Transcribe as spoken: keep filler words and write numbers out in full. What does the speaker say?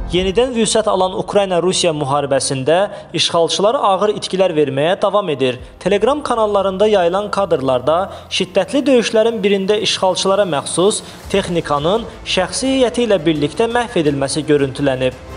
Yenidən vüsət alan Ukrayna-Rusiya müharibəsində işğalçılar ağır itkilər verməyə davam edir. Telegram kanallarında yayılan kadrlarda şiddətli döyüşlərin birində işğalçılara məxsus texnikanın şəxsi heyəti ilə birlikdə məhv edilməsi görüntülənib.